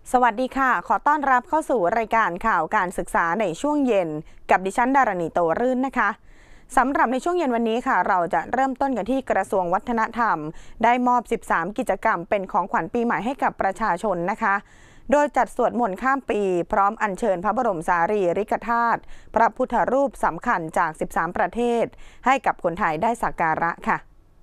สวัสดีค่ะขอต้อนรับเข้าสู่รายการข่าวการศึกษาในช่วงเย็นกับดิฉันดารณีโตรื่นนะคะสำหรับในช่วงเย็นวันนี้ค่ะเราจะเริ่มต้นกันที่กระทรวงวัฒนธรรมได้มอบ13กิจกรรมเป็นของขวัญปีใหม่ให้กับประชาชนนะคะโดยจัดสวดมนต์ข้ามปีพร้อมอัญเชิญพระบรมสารีริกธาตุพระพุทธรูปสำคัญจาก13ประเทศให้กับคนไทยได้สักการะค่ะ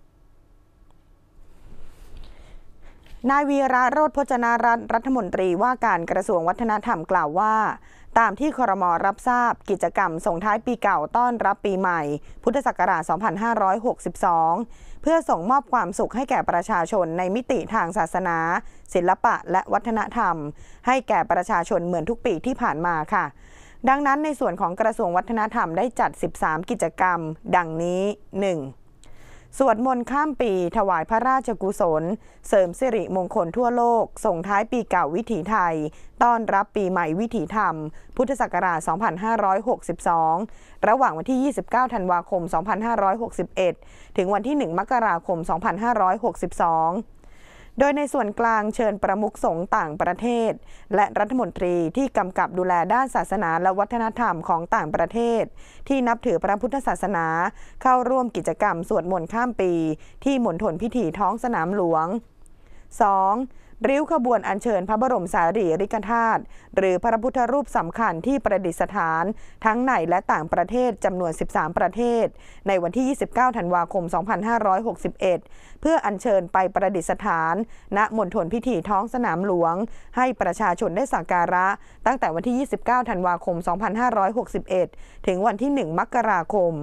นายวีระโรจน์พจนารัตน์รัฐมนตรีว่าการกระทรวงวัฒนธรรมกล่าวว่าตามที่ครม.รับทราบกิจกรรมส่งท้ายปีเก่าต้อนรับปีใหม่พุทธศักราช 2562 เพื่อส่งมอบความสุขให้แก่ประชาชนในมิติทางศาสนาศิลปะและวัฒนธรรมให้แก่ประชาชนเหมือนทุกปีที่ผ่านมาค่ะดังนั้นในส่วนของกระทรวงวัฒนธรรมได้จัด13กิจกรรมดังนี้ 1.สวดมนต์ข้ามปีถวายพระราชกุศลเสริมสิริมงคลทั่วโลกส่งท้ายปีเก่าวิถีไทยต้อนรับปีใหม่วิถีธรรมพุทธศักราช 2562 ระหว่างวันที่ 29 ธันวาคม 2561 ถึงวันที่ 1 มกราคม 2562โดยในส่วนกลางเชิญประมุขสงฆ์ต่างประเทศและรัฐมนตรีที่กำกับดูแลด้านศาสนาและวัฒนธรรมของต่างประเทศที่นับถือพระพุทธศาสนาเข้าร่วมกิจกรรมสวดมนต์ข้ามปีที่มณฑลพิธีท้องสนามหลวง 2.ริ้วขบวนอัญเชิญพระบรมสารีริกธาตุหรือพระพุทธรูปสำคัญที่ประดิษฐานทั้งในและต่างประเทศจำนวน13ประเทศในวันที่ 29 ธันวาคม 2561 เพื่ออัญเชิญไปประดิษฐานณมณฑลพิธีท้องสนามหลวงให้ประชาชนได้สักการะตั้งแต่วันที่ 29 ธันวาคม 2561 ถึงวันที่ 1 มกราคม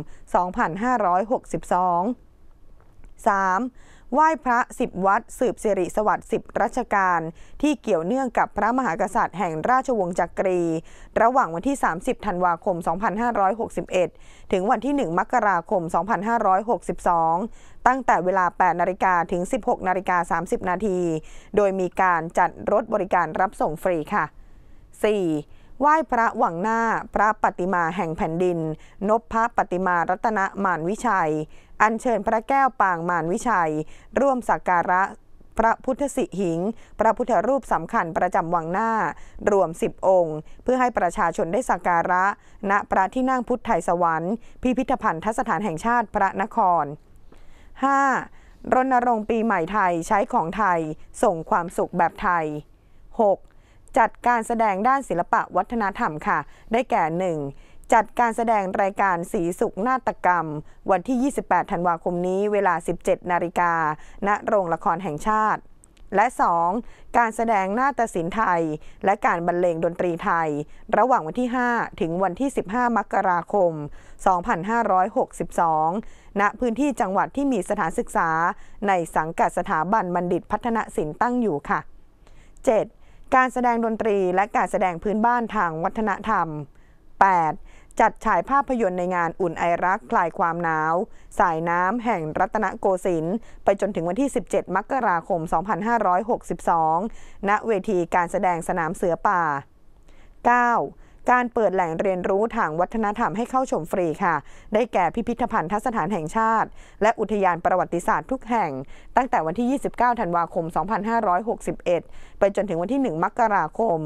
2562 3.ไหว้พระ10วัดสืบสิริสวัสดิ์10รัชกาลที่เกี่ยวเนื่องกับพระมหากษัตริย์แห่งราชวงศ์จักรีระหว่างวันที่ 30 ธันวาคม 2561 ถึงวันที่ 1 มกราคม 2562 ตั้งแต่เวลา 8 นาฬิกาถึง 16 นาฬิกา 30 นาทีโดยมีการจัดรถบริการรับส่งฟรีค่ะ 4.ไหว้พระวังหน้าพระปฏิมาแห่งแผ่นดินนพพระปฏิมารัตนมานวิชัยอัญเชิญพระแก้วปางมารวิชัยร่วมสักการะพระพุทธสิหิงพระพุทธรูปสำคัญประจำวังหน้ารวม10องค์เพื่อให้ประชาชนได้สักการะณพระที่นั่งพุทธไทยสวรรค์พิพิธภัณฑสถานแห่งชาติพระนคร 5. รณรงค์ปีใหม่ไทยใช้ของไทยส่งความสุขแบบไทย 6. จัดการแสดงด้านศิลปะวัฒนธรรมค่ะได้แก่ 1. จัดการแสดงรายการสีสุขนาฏกรรมวันที่ 28 ธันวาคมนี้เวลา 17 นาฬิกาณโรงละครแห่งชาติและ 2. การแสดงนาฏศิลป์ไทยและการบรรเลงดนตรีไทยระหว่างวันที่ 5 ถึงวันที่ 15 มกราคม 2562 ณ พื้นที่จังหวัดที่มีสถานศึกษาในสังกัดสถาบันบัณฑิตพัฒนศิลป์ตั้งอยู่ค่ะ 7. การแสดงดนตรีและการแสดงพื้นบ้านทางวัฒนธรรม 8. จัดฉายภาพยนตร์ในงานอุ่นไอรักคลายความหนาวสายน้ำแห่งรัตนโกสินทร์ไปจนถึงวันที่ 17 มกราคม 2562 ณ เวทีการแสดงสนามเสือป่า 9. การเปิดแหล่งเรียนรู้ทางวัฒนธรรมให้เข้าชมฟรีค่ะได้แก่พิพิธภัณฑสถานแห่งชาติและอุทยานประวัติศาสตร์ทุกแห่งตั้งแต่วันที่ 29 ธันวาคม 2561 ไปจนถึงวันที่ 1 มกราคม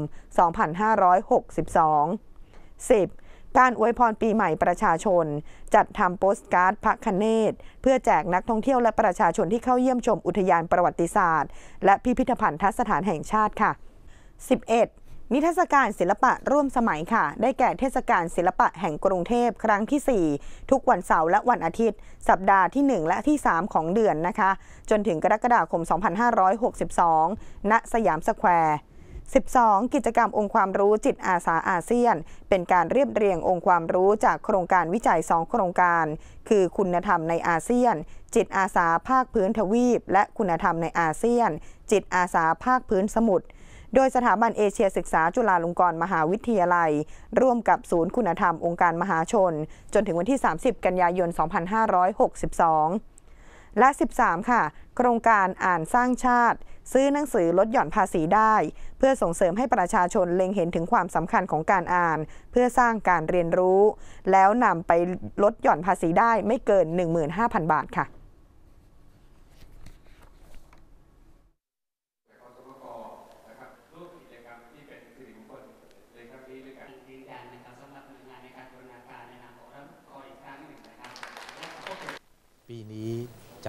2562 10. การอวยพรปีใหม่ประชาชนจัดทำโปสการ์ดพระคเนศเพื่อแจกนักท่องเที่ยวและประชาชนที่เข้าเยี่ยมชมอุทยานประวัติศาสตร์และพิพิธภัณฑสถานแห่งชาติค่ะ 11. นิทรรศการศิลปะร่วมสมัยค่ะได้แก่เทศกาลศิลปะแห่งกรุงเทพครั้งที่ 4 ทุกวันเสาร์และวันอาทิตย์สัปดาห์ที่ 1 และที่ 3 ของเดือนนะคะจนถึงกรกฎาคม 2562 ณ สยามสแควร์12. กิจกรรมองค์ความรู้จิตอาสาอาเซียนเป็นการเรียบเรียงองค์ความรู้จากโครงการวิจัย2โครงการคือคุณธรรมในอาเซียนจิตอาสาภาคพื้นทวีปและคุณธรรมในอาเซียนจิตอาสาภาคพื้นสมุทรโดยสถาบันเอเชียศึกษาจุฬาลงกรณ์มหาวิทยาลัยร่วมกับศูนย์คุณธรรมองค์การมหาชนจนถึงวันที่ 30 กันยายน 2562 และ 13 ค่ะโครงการอ่านสร้างชาติซื้อหนังสือลดหย่อนภาษีได้เพื่อส่งเสริมให้ประชาชนเล็งเห็นถึงความสำคัญของการอ่านเพื่อสร้างการเรียนรู้แล้วนำไปลดหย่อนภาษีได้ไม่เกิน 15,000 บาทค่ะร่วมกิจกรรม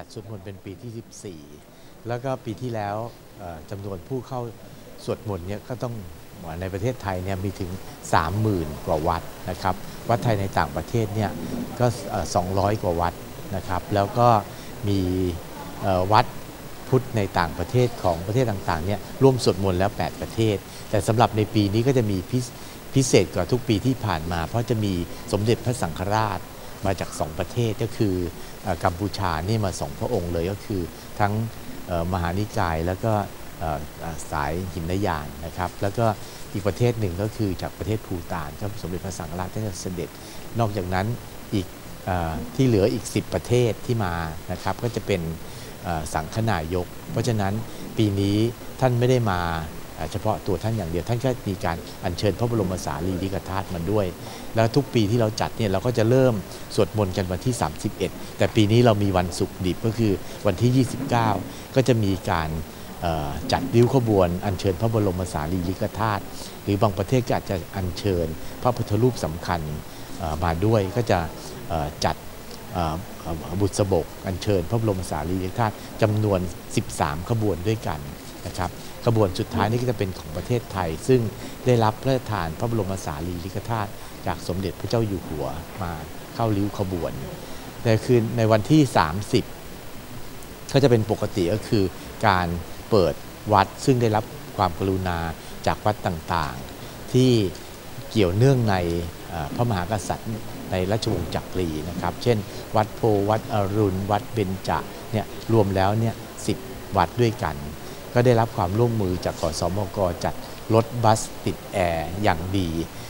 ดสวดมนต์เป็นปีที่ 14แล้วก็ปีที่แล้วจำนวนผู้เข้าสวดมนต์เนี่ยก็ต้องในประเทศไทยเนี่ยมีถึง 30,000 กว่าวัดนะครับวัดไทยในต่างประเทศเนี่ยก็200 กว่าวัดนะครับแล้วก็มีวัดพุทธในต่างประเทศของประเทศต่างๆเนี่ยร่วมสวดมนต์แล้ว8ประเทศแต่สำหรับในปีนี้ก็จะมีพิเศษกว่าทุกปีที่ผ่านมาเพราะจะมีสมเด็จพระสังฆราชมาจาก2ประเทศก็คือกัมพูชานี่มา2พระองค์เลยก็คือทั้งมหานิกายแล้วก็สายหินยานนะครับแล้วก็อีกประเทศหนึ่งก็คือจากประเทศภูฏานก็สมเด็จพระสังฆราชท่านจะเสด็จนอกจากนั้นอีกที่เหลืออีก10ประเทศที่มานะครับก็จะเป็นสังฆนายกเพราะฉะนั้นปีนี้ท่านไม่ได้มาเฉพาะตัวท่านอย่างเดียวท่านก็มีการอัญเชิญพระบรมสารีริกธาตุมาด้วยแล้วทุกปีที่เราจัดเนี่ยเราก็จะเริ่มสวดมนต์กันวันที่31แต่ปีนี้เรามีวันศุกร์ดิบก็คือวันที่29ก็จะมีการจัดริ้วขบวนอัญเชิญพระบรมสารีริกธาตุหรือบางประเทศก็อาจจะอัญเชิญพระพุทธรูปสำคัญมาด้วยก็จะจัดบุษบกอัญเชิญพระบรมสารีริกธาตุจำนวน13ขบวนด้วยกันนะครับขบวนสุดท้ายนี้ก็จะเป็นของประเทศไทยซึ่งได้รับพระราชทานพระบรมสารีริกธาตุจากสมเด็จพระเจ้าอยู่หัวมาเข้าริ้วขบวนแต่คือในวันที่30ก็จะเป็นปกติก็คือการเปิดวัดซึ่งได้รับความกรุณาจากวัดต่างๆที่เกี่ยวเนื่องในพระมหากษัตริย์ในราชวงศ์จักรีนะครับเช่นวัดโพวัดอรุณวัดเบญจเนี่ยรวมแล้วเนี่ย10วัดด้วยกันก็ได้รับความร่วมมือจากกสมกจัดรถบัสติดแอร์อย่างดี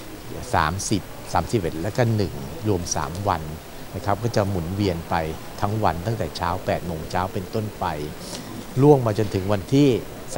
30 31และก็1รวม3วันนะครับก็จะหมุนเวียนไปทั้งวันตั้งแต่เช้า8 โมงเช้าเป็นต้นไปล่วงมาจนถึงวันที่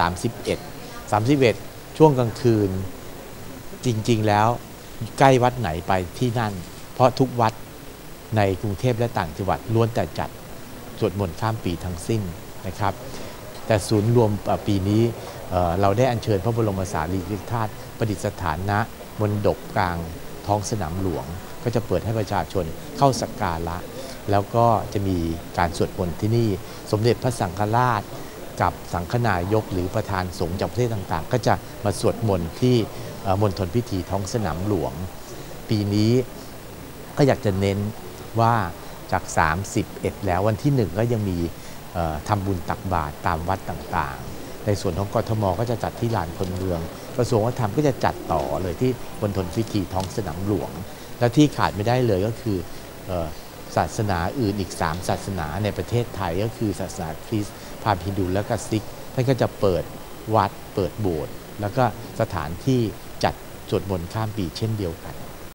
31ช่วงกลางคืนจริงๆแล้วใกล้วัดไหนไปที่นั่นเพราะทุกวัดในกรุงเทพและต่างจังหวัดล้วนแต่จัดสวดมนต์ข้ามปีทั้งสิ้นนะครับแต่ศูนย์รวมปีนี้เราได้อัญเชิญพระบรมสารีริกธาตุประดิษฐานณมณฑปกลางท้องสนามหลวงก็จะเปิดให้ประชาชนเข้าสักการะแล้วก็จะมีการสวดมนต์ที่นี่สมเด็จพระสังฆราชกับสังฆนายกหรือประธานสงฆ์จากประเทศต่างๆก็จะมาสวดมนต์ที่มณฑลพิธีท้องสนามหลวงปีนี้ก็อยากจะเน้นว่าจาก31แล้ววันที่1ก็ยังมีทำบุญตักบาตรตามวัดต่างๆในส่วนของกทมก็จะจัดที่ลานคนเมืองกระทรวงวัฒนธรรมก็จะจัดต่อเลยที่มณฑลพิธีท้องสนามหลวงและที่ขาดไม่ได้เลยก็คือศาสนาอื่นอีก3ศาสนาในประเทศไทยก็คือศาสนาคริสต์พราหมณ์ฮินดูและก็ซิกท่านก็จะเปิดวัดเปิดโบสถ์แล้วก็สถานที่จัดสวดมนต์ข้ามปีเช่นเดียวกัน